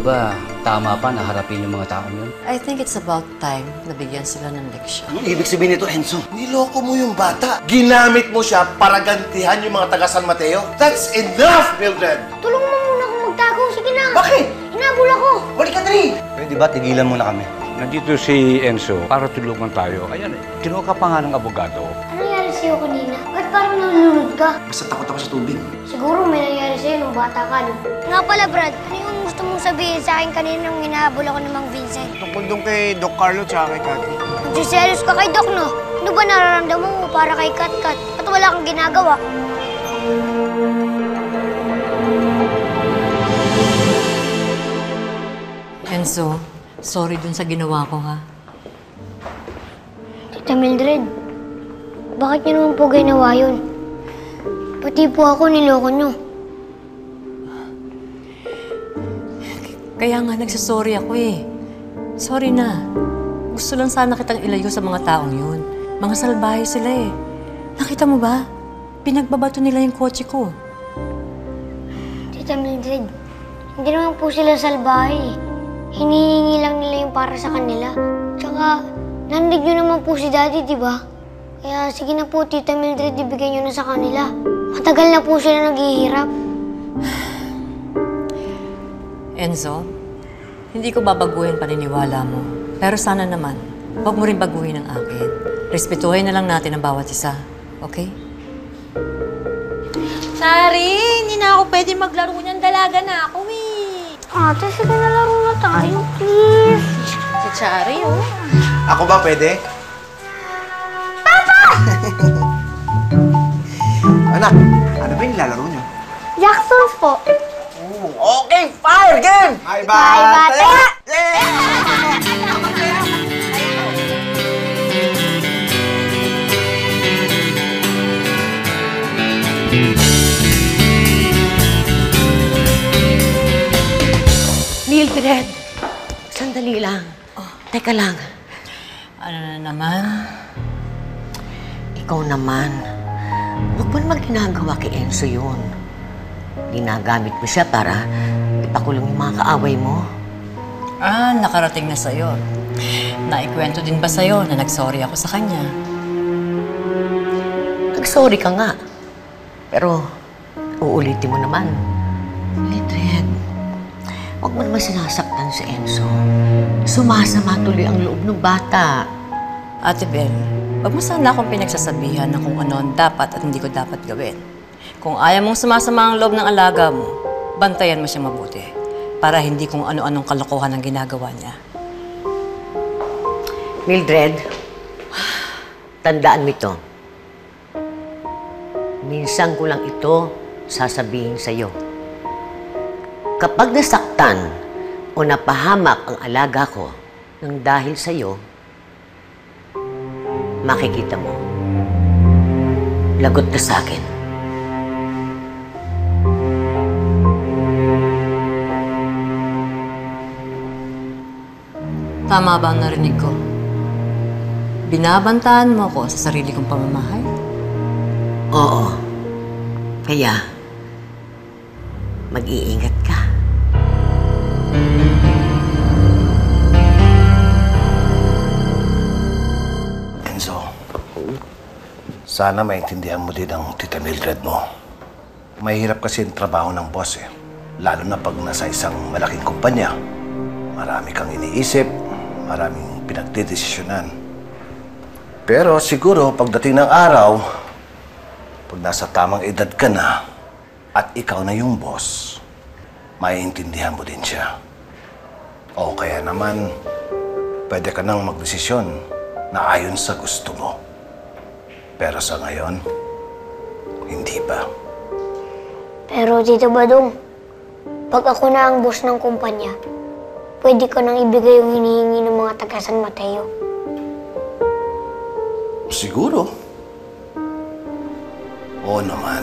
ba tama pa na harapin yung mga taong yun? I think it's about time na bigyan sila ng leksyon. Anong ibig sabihin nito, Enzo? Niloko mo yung bata. Ginamit mo siya para gantihan yung mga taga San Mateo. That's enough, Mildred! Tulungan mo muna akong magtago. Sige na. Bakit? Hinabol ako. Balik ka, Dre! Pwede ba tigilan muna kami? Nandito si Enzo para tulungan tayo. Ayan eh, kinuha ka pa nga ng abogado. Ano nangyari sa'yo kanina? Ba't parang nalulunod ka? Basta takot ako sa tubig. Siguro may nangyari sa'yo nung bata ka, no? Nga pala, Brad. Ano yung gusto mong sabihin sa akin kanina nung hinahabol ako ng Mang Vincent? Tungkol doon kay Doc Carlo tsaka kay Cathy. Nagsiselos ka kay Doc, no? Ano ba nararamdaman mo para kay Kat-Kat? At wala kang ginagawa? Enzo, sorry dun sa ginawa ko, ha? Tita Mildred, bakit niyo naman po ginawa yun? Pati po ako niloko niyo. Kaya nga nagsasorry ako eh. Sorry na. Gusto lang sana kitang ilayo sa mga taong yun. Mga salbahe sila eh. Nakita mo ba? Pinagbabato nila yung kotse ko. Tita Mildred, hindi naman po sila salbahe. Hinihingi lang nila yung para sa kanila. Tsaka, nandig nyo naman po si Daddy, di ba? Kaya sige na po, Tita Mildred, ibigay nyo na sa kanila. Matagal na po sila naghihirap. Enzo, hindi ko babaguhin paniniwala mo. Pero sana naman, huwag mo rin baguhin ang akin. Respetuhin na lang natin ang bawat isa. Okay? Sari, hindi na ako pwede maglaro niyan. Dalaga na ako eh. Ate, sige na laro na tayo, please. Si Chari, oh. Ako ba pwede? Anak, ano ba yung nilalaro niyo? Jacksons po. Okay, fire game! Bye, bate! Mildred, sandali lang. Teka lang. Ano na naman? Ikaw naman. Huwag mo naman ginagawa kay Enzo yun. Ginagamit mo siya para ipakulong yung mga kaaway mo. Ah, nakarating na sa'yo. Naikwento din ba sa'yo na nagsorry ako sa kanya? Nag-sorry ka nga. Pero, uulitin mo naman. Mildred, huwag mo naman sinasaktan si Enzo. Sumasama tuloy ang loob ng bata. Ate Bel, wag mo sana akong pinagsasabihan na kung ano ang dapat at hindi ko dapat gawin. Kung ayaw mong sumasama ang loob ng alaga mo, bantayan mo siyang mabuti para hindi kung ano-anong kalokohan ang ginagawa niya. Mildred, tandaan mo ito. Minsan ko lang ito sasabihin sa'yo. Kapag nasaktan o napahamak ang alaga ko ng dahil sa'yo, makikita mo, lagot ka sa akin. Tama ba ang narinig ko? Binabantaan mo ako sa sarili kong pamamahay? Oo. Kaya, mag-iingat ka. Enzo, sana maintindihan mo din ang Tita Mildred mo. Mahirap kasi ang trabaho ng boss eh. Lalo na pag nasa isang malaking kumpanya. Marami kang iniisip, maraming pinagdedesisyonan. Pero siguro pagdating ng araw, pag nasa tamang edad ka na at ikaw na yung boss, maiintindihan mo din siya. O kaya naman, pwede ka nang magdesisyon na ayon sa gusto mo. Pero sa ngayon, hindi pa. Pero Tito Badong, pag ako na ang boss ng kumpanya, pwede ko nang ibigay yung hinihingi ng mga taga San Mateo. Siguro. Oo naman.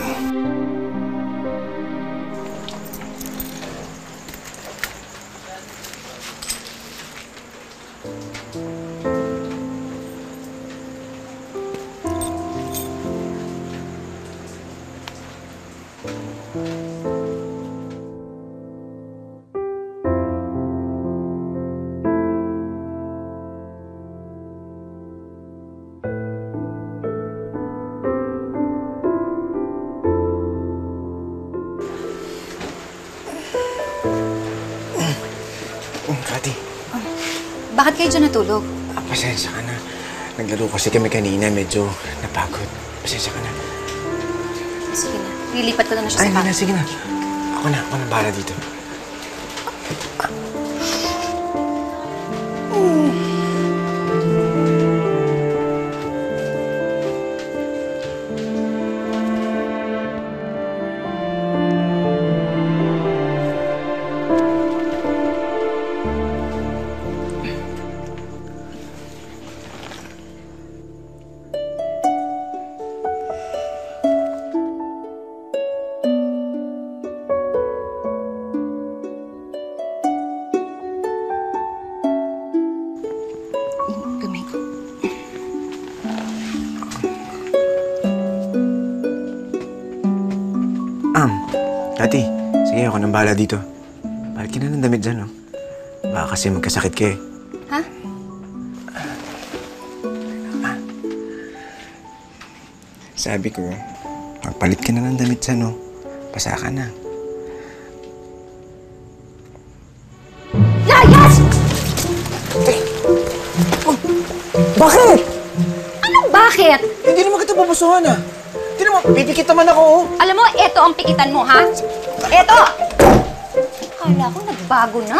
bakit kayo dyan natulog? Pasensya ka na. Naglaro kasi kami kanina, medyo napagod. Pasensya ka na. Sige na, lilipat ko na siya Ay, sa hindi kama. na, sige na. Ako na bahala dito. Gamay ko. Kati, sige ako nang bahala dito. Balik ka na ng damit dyan, no? Baka kasi magkasakit ka eh. Ha? Sabi ko, magpalit ka na ng damit dyan, no? Pasa ka na. Layas! Bakit? Anong bakit? Hindi naman kita babusuhan, ah. Hindi naman, pipikit naman ako, oh. Alam mo, eto ang pikitan mo, ha? Eto! Kala ko nagbago na.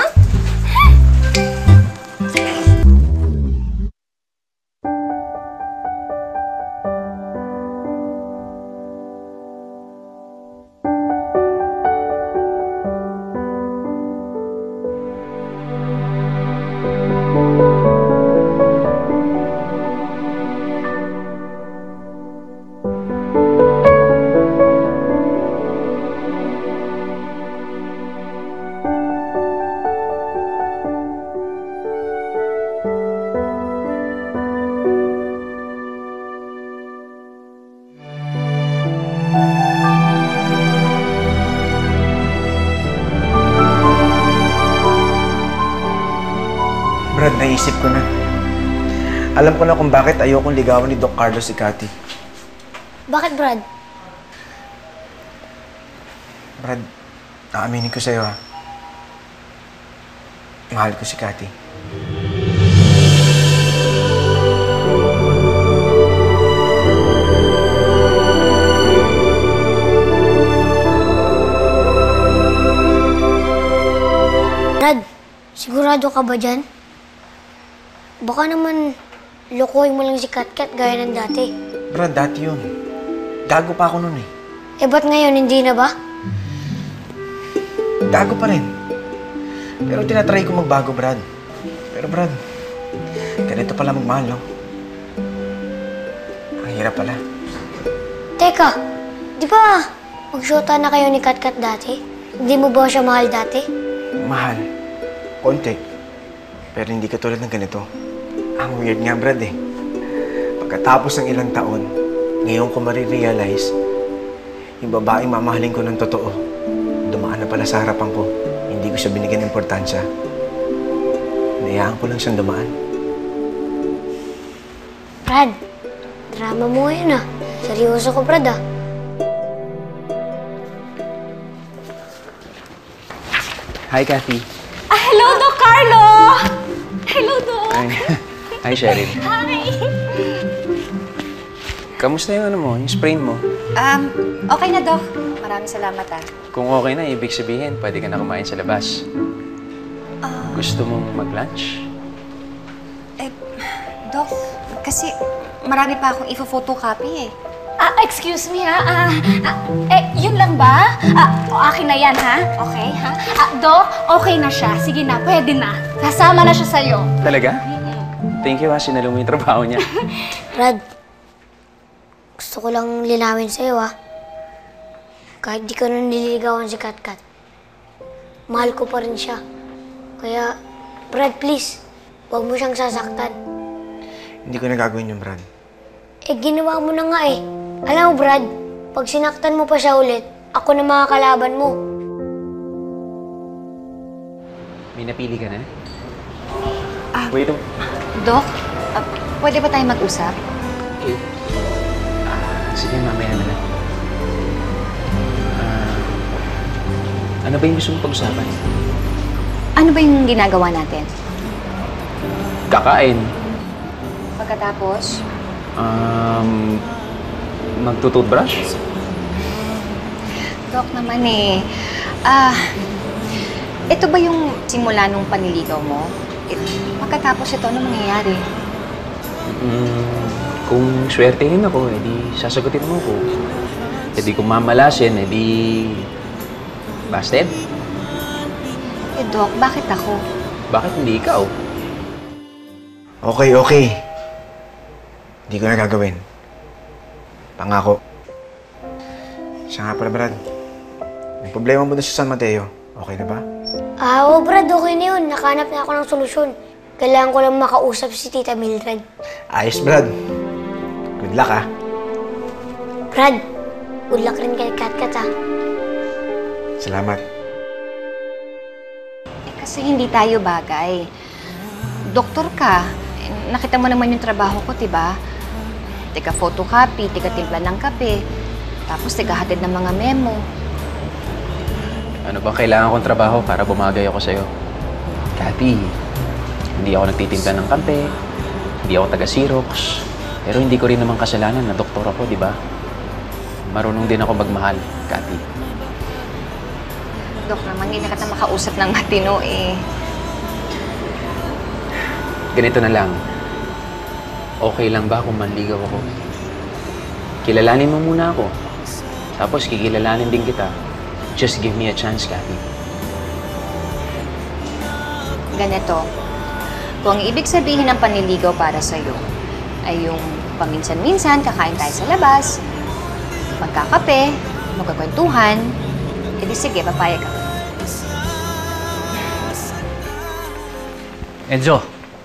Brad, naisip ko na. Alam ko na kung bakit ayokong ligawan ni Doc Carlos si Cathy. Bakit, Brad? Brad, naaminin ko sa'yo, ha. Mahal ko si Cathy. Brad, sigurado ka ba dyan? Baka naman lokohin mo lang si Katkat gaya ng dati. Brad, dati yun. Gago pa ako nun, eh. Eh, ba't ngayon hindi na ba? Gago pa rin. Pero tinatry ko magbago, Brad. Pero, Brad, ganito pala magmahal, no? Ang hirap pala. Teka, di ba magsyota na kayo ni Katkat dati? Hindi mo ba siya mahal dati? Mahal. Konti. Pero hindi katulad ng ganito. Ang weird nga, Brad, eh. Pagkatapos ng ilang taon, ngayon ko marirealize, yung babaeng mamahalin ko ng totoo, dumaan na pala sa harapan ko. Hindi ko siya binigyan ng importansya. Hinayaan ko lang siyang dumaan. Brad, drama mo ngayon ah. Seryoso ko, Brad ah. Hi, Cathy. Hello, Doc Carlo! Hello, Doc! Hi, Cheryl. Hi! Kamusta yung ano mo, yung sprain mo? Okay na, Doc. Maraming salamat, ah. Kung okay na, ibig sabihin, pwede ka na kumain sa labas. Gusto mong mag-lunch? Doc, kasi marami pa akong ifo-photocopy, eh. Excuse me, ha? Yun lang ba? Akin na yan, ha? Okay, ha? Doc, okay na siya. Sige na, pwede na. Kasama na siya sa'yo. Talaga? Thank you, ha. Sinalo mo yung trabaho niya. Brad, gusto ko lang linawin sa'yo ah. Kahit di ko na nililigawan si Katkat, mahal ko pa rin siya. Kaya, Brad, please, huwag mo siyang sasaktan. Hindi ko na gagawin yun, Brad. Eh, ginawa mo na nga eh. Alam mo, Brad, pag sinaktan mo pa siya ulit, ako na mga kalaban mo. May napili ka na? Wait, Doc, pwede ba tayo mag-usap? okay. Sige, mamaya na lang. Ano ba yung gusto mong pag-usapan? Ano ba yung ginagawa natin? kakain. Pagkatapos, Magtututbrush? Dok naman eh. Ito ba yung simula nung panliligaw mo? Pagkatapos ito, ano mangyayari? Kung swertehin ako, edi sasagutin mo ko. Edi kung mamalasin, edi busted? Dok, bakit ako? Bakit hindi ikaw? Okay. Hindi ko na gagawin. Pangako. Siya nga pala, Brad. May problema mo na sa San Mateo. Okay na ba? Oo, Brad, okay na yun. Nakahanap na ako ng solusyon. Kailangan ko lang makausap si Tita Mildred. Ayos, Brad. Good luck, ah. Brad, good luck rin kay Katkat, ha? Salamat. Kasi hindi tayo bagay. Doktor ka. Nakita mo naman yung trabaho ko, diba? Tiga photocopy, tiga timpla ng kape. Tapos tiga hatid ng mga memo. Ano bang kailangan kong trabaho para bumagay ako sa'yo? Kathy, hindi ako nagtitimpla ng kape, hindi ako taga-Xerox, pero hindi ko rin naman kasalanan na doktor ako, di ba? Marunong din ako magmahal, Kathy. Dok naman, hindi na kita makausap ng matino eh. Ganito na lang. Okay lang ba kung manligaw ako? Kilalanin mo muna ako. Tapos kikilalanin din kita. Just give me a chance, Kathy. Ganito. Kung ang ibig sabihin ng panliligaw para sa'yo ay yung paminsan-minsan kakain tayo sa labas, magkakape, magkakwentuhan, edi sige, papayag ka. Enzo!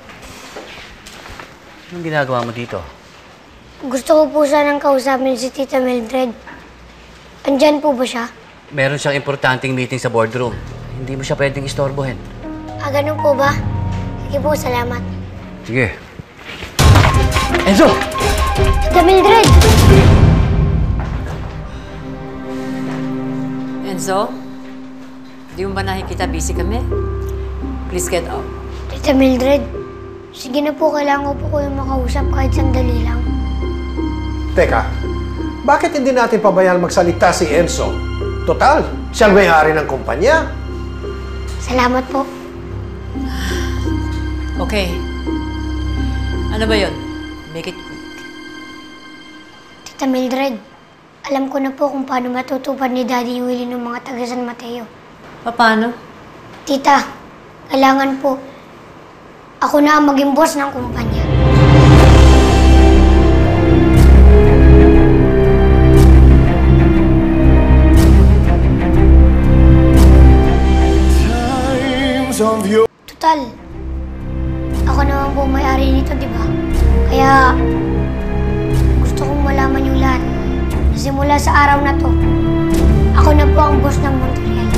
Anong ginagawa mo dito? Gusto ko po sanang kausapin si Tita Mildred. Andyan po ba siya? Meron siyang importanteng meeting sa boardroom. Hindi mo siya pwedeng istorbohin. Ganun po ba? Sige po, salamat. Sige. Enzo! Tita Mildred! Enzo? Di mo ba nakikita busy kami? Please get out. Tita Mildred, sige na po, kailangan ko po kayong makausap kahit sandali lang. Teka, bakit hindi natin pabayaan magsalita si Enzo? Total, siyang may-ari ng kumpanya. Salamat po. Okay. Ano ba yun? Make it quick. Tita Mildred, alam ko na po kung paano matutupad ni Daddy Willie ng mga taga San Mateo. Paano? Tita, kailangan po ako na ang maging boss ng kumpanya. Total, ako naman po may-ari nito, di ba? Kaya, gusto kong malaman yung lahat. Simula sa araw na to, ako na po ang boss ng Montreal.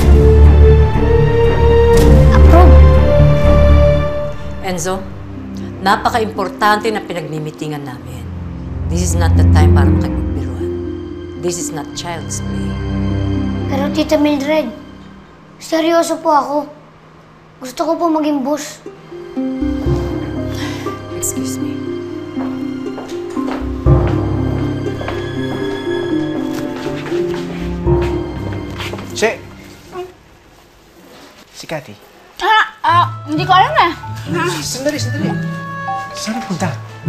Approve! Enzo, napaka-importante na pinagmimitingan namin. This is not the time para makipagbiruan. This is not child's play. Pero Tita Mildred, seryoso po ako. Gusto ko po maging boss. Excuse me. Che! Si Kathy. Hindi ko alam eh. Sandali. Saan punta?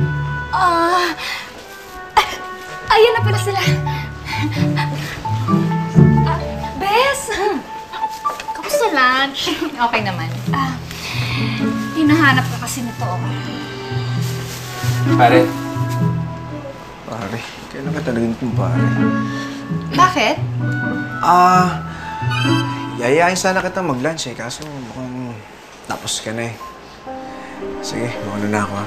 Ayan na pala sila. Bes! Kamusta lunch? Okay naman. Hinahanap ka kasi nito. Pare, Pare, kailan ka talagang kumpare? Bakit? Yayain sana kita mag-lunch eh, kaso mukhang tapos ka na eh. Sige, mauna na ako ha.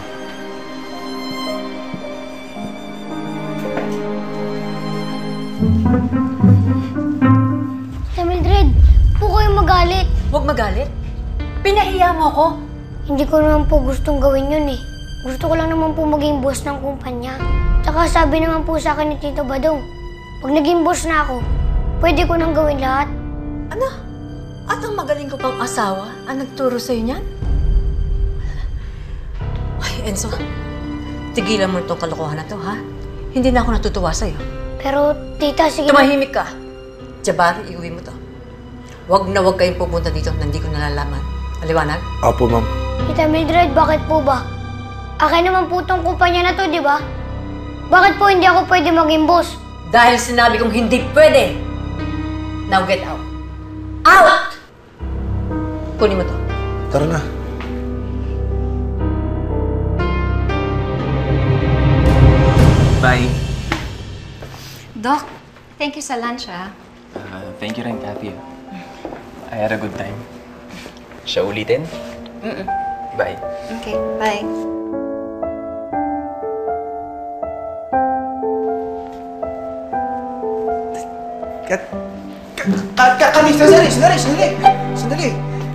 Tita Mildred, po kayong magalit. Huwag magalit. Pinahiya mo ako. Hindi ko naman po gustong gawin yun eh. Gusto ko lang naman po maging boss ng kumpanya. Tsaka sabi naman po sa akin ni Tito Badong, pag naging boss na ako, pwede ko nang gawin lahat. Ano? At ang magaling ko pang asawa ang nagturo sa'yo niyan? Enzo, tigilan mo itong kalokohan na to, ha? Hindi na ako natutuwa sa'yo. Pero, tita, sige. Tumahimik ka. Jabari, iuwi mo to. Huwag na huwag kayong pupunta dito na hindi ko nalalaman. Aliwanag? Opo, ma'am. Tita Mildred, bakit po ba? Akin naman po tong kumpanya na to, di ba? Bakit po hindi ako pwede maging boss? Dahil sinabi kong hindi pwede. Now get out. Out! Kunin mo to. Tara na. Bye. Doc, thank you sa lunch, ah. Thank you rin, Kathy. I had a good time. Siya ulitin? Bye. Okay, bye. Sandali.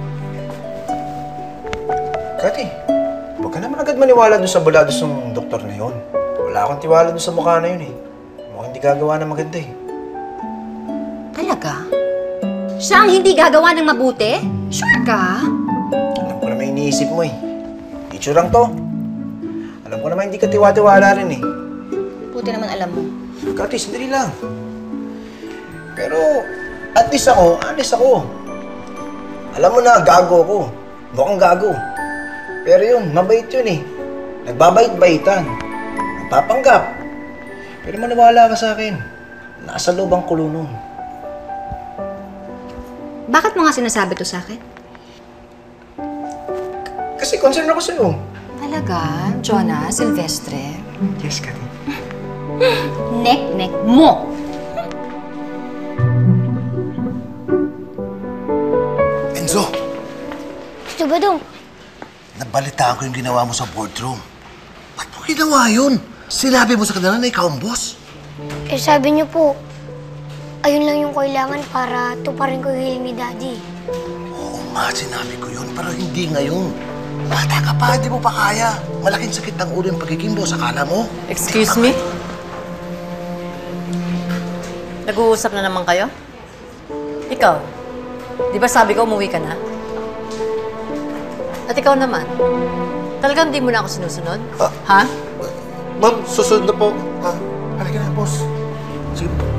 Kati, huwag ka naman agad maniwala dun sa balados ng doktor na yun. Wala akong tiwala dun sa mukha na yun eh. Mukhang hindi gagawa ng maganda eh. Talaga? Siya ang hindi gagawa ng mabuti? Sure ka? Alam ko naman iniisip mo eh. Itsure lang to. Alam ko naman hindi ka tiwa-tiwala rin eh. Buti naman alam mo. Kati, sandali lang. Pero, at least ako, honest ako. Alam mo na, gago ako. Mukhang gago. Pero yun, mabait yun eh. Nagbabait-baitan. Nagpapanggap. Pero maniwala ka sa akin. Nasa loob ang kulo nun. Bakit mo nga sinasabi to sa akin? Kasi concern ako sa'yo. Talaga? Jonah, Silvestre? Yes, Kati. Nek-nek mo! Enzo, Tito Badong, nabalitaan ko yung ginawa mo sa boardroom. Ba't mo ginawa yun? Sinabi mo sa kanila na ikaw ang boss. eh sabi niyo po, ayun lang yung kailangan para tuparin ko yung hiling ni Daddy. Oo nga, sinabi ko yun, pero hindi ngayon. Bata ka pa, hindi mo pa kaya. Malaking sakit ng ulo yung pagiging boss, akala mo? Excuse me? Nag-uusap na naman kayo? Ikaw, di ba sabi ko umuwi ka na? At ikaw naman, talagang di mo na ako sinusunod? Ha? Ma'am, susunod na po. Halika na, boss. Sige po.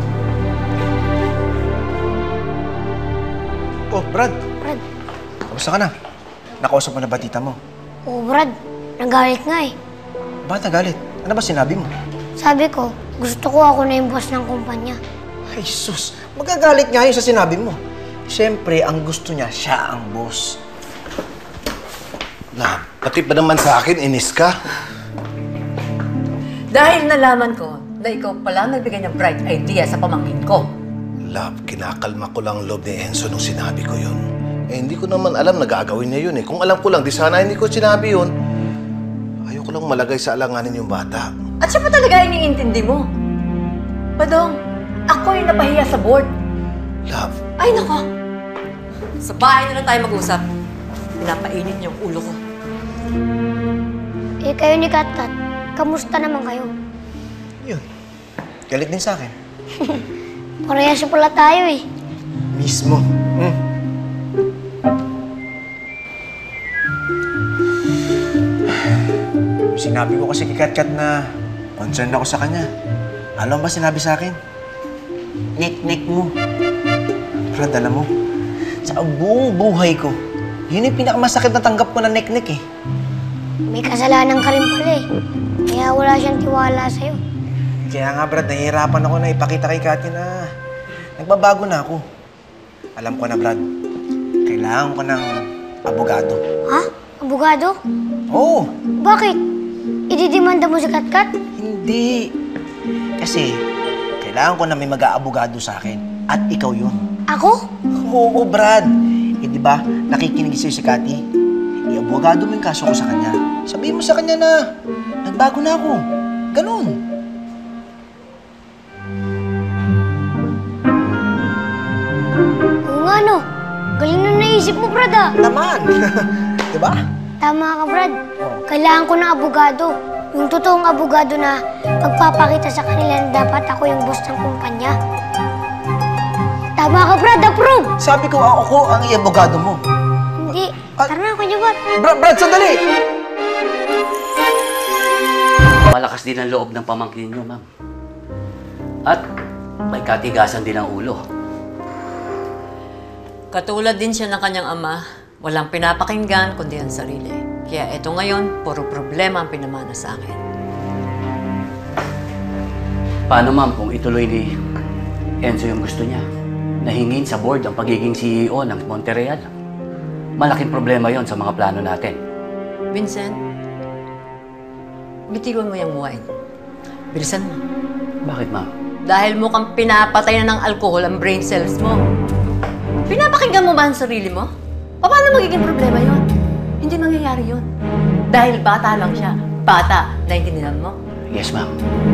Oh, Brad. Brad. Kamusta ka na? Nakausap mo na ba tita mo? Oo, Brad. Nagalit nga eh. Bakit nagalit? Ano ba sinabi mo? Sabi ko, gusto ko ako na yung boss ng kumpanya. Ay, sus. Magagalit nga yun sa sinabi mo. Siyempre, ang gusto niya, siya ang boss. Love, pati ba naman sa akin, inis ka? Dahil nalaman ko na ikaw pala nagbigay ng bright idea sa pamangkin ko. Love, kinakalma ko lang loob ni Enzo nung sinabi ko yun. Eh, hindi ko naman alam na gagawin niya yun eh. Kung alam ko lang, di sana hindi ko sinabi yun. Ayoko lang malagay sa alanganin yung bata. At siya pa talaga iniintindi mo. Padong, ako yung napahiya sa board. Love, Ay, nako. Sa bahay na lang tayo mag-usap. Pinapainit niyo ang ulo ko. Eh, kayo ni Katkat, kamusta naman kayo? Yun. Galit din sa akin. Parehas pala tayo eh. Mismo. Sinabi ko kasi kay Katkat na concerned ako sa kanya. Alam ba sinabi sa akin? Nek-nek mo. Brad, alam mo, sa buong buhay ko, yun yung pinakamasakit na tanggap ko na nek-nek eh. May kasalanan ka rin pala eh. Kaya wala siyang tiwala sa'yo. Kaya nga Brad, nahihirapan ako na ipakita kay Katya na nagbabago na ako. Alam ko na Brad, kailangan ko ng abogado. Ha? Abogado? Oo, Bakit? Ididimanda mo si Katkat? hindi. Kasi kailangan ko na may mag-aabogado sa akin at ikaw yun. Ako? Oo, Brad. Eh, di ba, nakikinig sa'yo si Cathy? I-abogado mo yung kaso ko sa kanya. Sabihin mo sa kanya na nagbago na ako. Ganun. Oo nga no. Galing na naisip mo, Brad ah. Naman. Di ba? Tama ka, Brad. Kailangan ko ng abogado. Yung totoong abogado na magpapakita sa kanila na dapat ako yung boss ng kumpanya. Tama ka, Brad. Approve! Sabi ko, ako ang i-abogado mo. Hindi. Tara na, Kuya Bar. Brad, sandali! Malakas din ang loob ng pamangkin niyo, ma'am. At may katigasan din ang ulo. Katulad din siya ng kanyang ama, walang pinapakinggan kundi ang sarili. Kaya eto ngayon, puro problema ang pinamana sa akin. Paano, ma'am, kung ituloy ni Enzo yung gusto niya? Nahingin sa board ang pagiging CEO ng Monterreal. Malaking problema yon sa mga plano natin. Vincent, bitiwan mo yung wine. Bilisan mo. Bakit, ma'am? Dahil mukhang pinapatay na ng alkohol ang brain cells mo. Pinapakinggan mo ba ang sarili mo? Paano magiging problema yon? Hindi mangyayari yon. Dahil bata lang siya. Bata. Naintindihan mo? Yes, ma'am.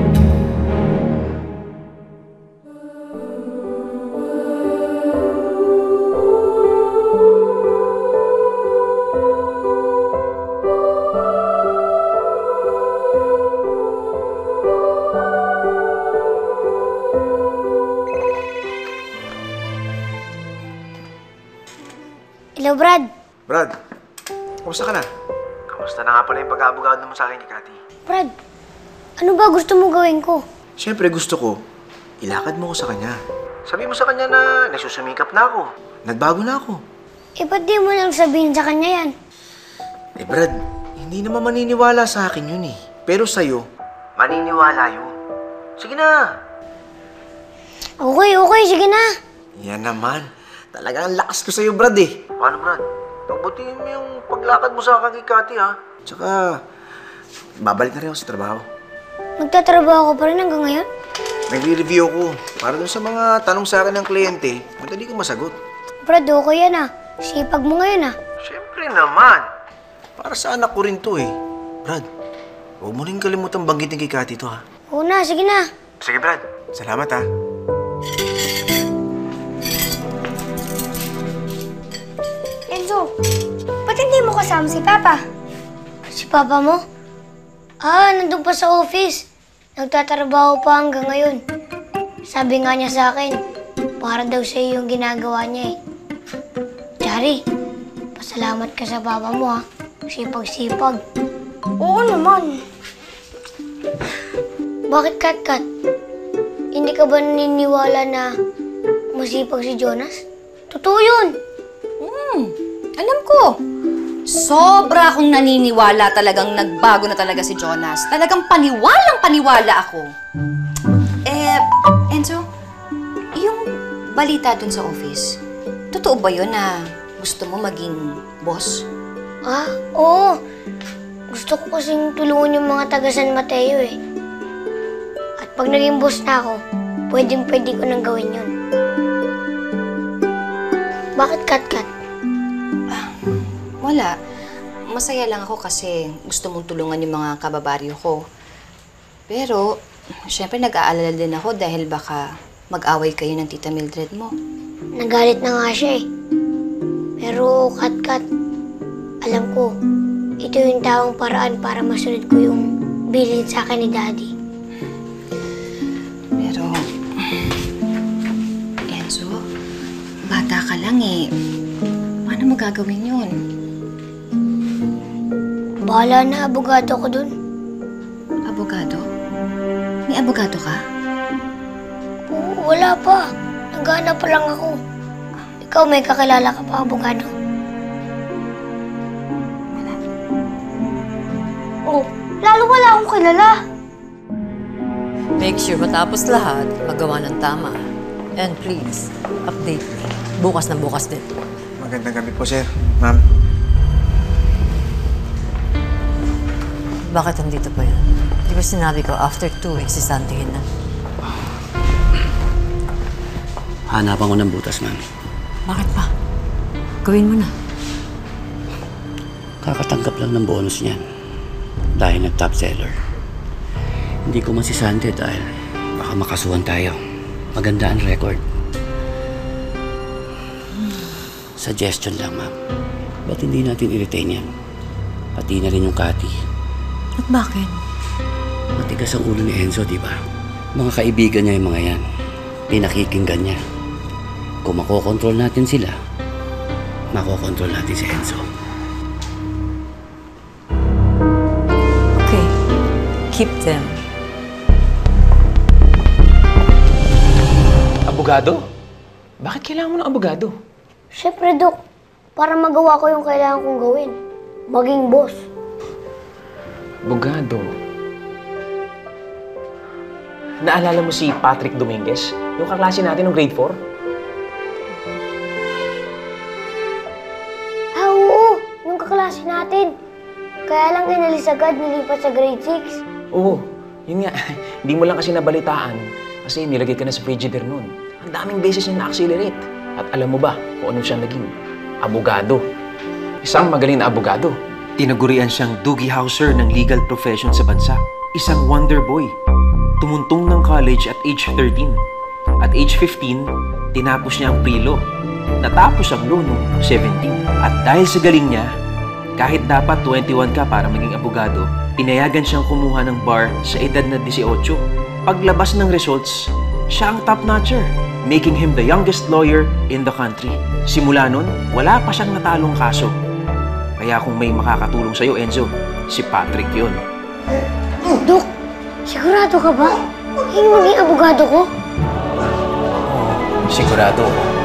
Hello, Brad. Brad, kamusta ka na? Kamusta na nga pala yung pag-aabogado mo sa akin ni Cathy? Brad, ano ba gusto mo gawin ko? Siyempre gusto ko, ilakad mo ko sa kanya. Sabi mo sa kanya na nagsusumikap na ako. Nagbago na ako. Eh, ba't di mo lang sabihin sa kanya yan? Eh Brad, hindi naman maniniwala sa akin yun eh. Pero sa'yo, maniniwala yun. Sige na. Okay, sige na. Yan naman. Talagang lakas ko sa'yo, Brad eh. Paano, Brad? Pagbutiin mo yung paglakad mo sa akin kay Cathy, ha? Tsaka, babalik na rin ako sa trabaho. Magtatrabaho ko pa rin hanggang ngayon? Nagre-review ko para dun sa mga tanong sa akin ng kliyente, madali ko masagot. Brad, okay yan ah. Sipag mo ngayon ah. Siyempre naman. Para sa anak ko rin to eh. Brad, huwag mo rin kalimutang banggitin kay Cathy to, ha? Oo na, sige na. Sige, Brad. Salamat, ha? Enzo, ba't hindi mo kasama si Papa? Si Papa mo? Ah, nandun pa sa office. Nagtatrabaho pa hanggang ngayon. Sabi nga niya sa akin, para daw sa'yo yung ginagawa niya eh. Chari, pasalamat ka sa Papa mo ha. Sipag-sipag. Oo naman. Bakit, Kat? Hindi ka ba naniniwala na masipag si Jonas? Totoo yun. Alam ko. Sobra akong naniniwala talagang nagbago na talaga si Jonas. Talagang paniwalang-paniwala ako. Enzo, yung balita dun sa office, totoo ba yun na gusto mo maging boss? Ah, oo. Gusto ko kasing tulungan yung mga taga San Mateo eh. At pag naging boss na ako, pwedeng-pwede ko nang gawin yun. Bakit, Kat? Wala. Masaya lang ako kasi gusto mong tulungan yung mga kababaryo ko. Pero, syempre nag-aalala din ako dahil baka mag-away kayo ng Tita Mildred mo. Nagalit na nga siya eh. Pero, Kat, alam ko, ito yung tamang paraan para masunod ko yung bilin sa akin ni Daddy. Pero, Enzo, bata ka lang eh. Paano mo gagawin yun? Bahala na, abogado ko dun. Abogado? May abogado ka? Oo, wala pa. Naghahanap pa lang ako. Ikaw, may kakilala ka pa, abogado? Wala. Oo, lalo wala akong kilala. Make sure matapos lahat, magawa ng tama. And please, update me. Bukas na bukas din. Magandang gabi po, sir. Ma'am. Bakit nandito pa yan? Di ba sinabi ko, after 2 weeks, sisantihin na. Hanapan ko ng butas, ma'am. Bakit pa? Gawin mo na. Kakatanggap lang ng bonus niyan. Dahil nag-top seller. Hindi ko masisante dahil baka makasuhan tayo. Maganda ang record. Suggestion lang, ma'am. Ba't hindi natin i-retain yan? Pati na rin yung Cathy. At bakit? Matigas ang ulo ni Enzo, di ba? Mga kaibigan niya yung mga yan. Pinakikinggan niya. Kung makokontrol natin sila, makokontrol natin si Enzo. Okay. keep them. Abogado? Bakit kailangan mo ng abogado? Siyempre, Dok. Para magawa ko yung kailangan kong gawin. Maging boss. Abogado? Naalala mo si Patrick Dominguez? Yung kaklase natin ng grade 4? Ah, oo. Yung kaklase natin. Kaya lang inalis agad, nilipat sa grade 6. Oo, yun nga. Hindi mo lang kasi nabalitaan kasi nilagay ka na sa Frigidaire noon. Ang daming beses niya na-accelerate. At alam mo ba kung ano siya naging? Abogado. Isang magaling na abogado. Tinagurian siyang Doogie Howser ng legal profession sa bansa. Isang wonder boy. Tumuntong ng college at age 13. At age 15, tinapos niya ang pre-law. Natapos ang law noong 17. At dahil sa galing niya, kahit dapat 21 ka para maging abogado, pinayagan siyang kumuha ng bar sa edad na 18. Paglabas ng results, siya ang top-notcher, making him the youngest lawyer in the country. Simula nun, wala pa siyang natalong kaso. Kaya kung may makakatulong sa'yo, Enzo, si Patrick yun. Dok, sigurado ka ba? Yung maging abogado ko? Sigurado.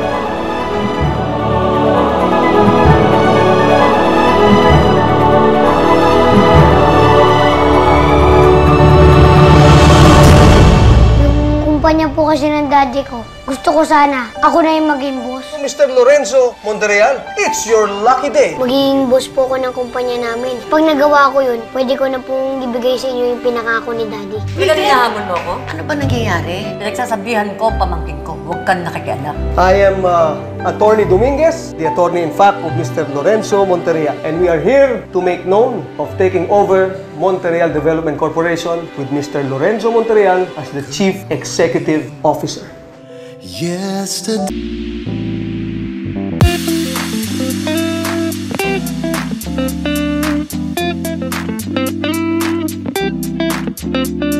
Yung kumpanya po kasi ng daddy ko. Gusto ko sana, ako na yung maging boss. Mr. Lorenzo Monterreal, it's your lucky day. Magiging boss po ko ng kumpanya namin. Pag nagawa ko yun, pwede ko na pong ibigay sa inyo yung pinakako ni daddy. Pinaginahamon mo ako? Ano ba nangyayari? Pinagsasabihan ko, pamangkin ko, huwag kang nakikialam. I am Attorney Dominguez, the attorney in fact of Mr. Lorenzo Monterreal, and we are here to make known of taking over Monterreal Development Corporation with Mr. Lorenzo Monterreal as the Chief Executive Officer. Yesterday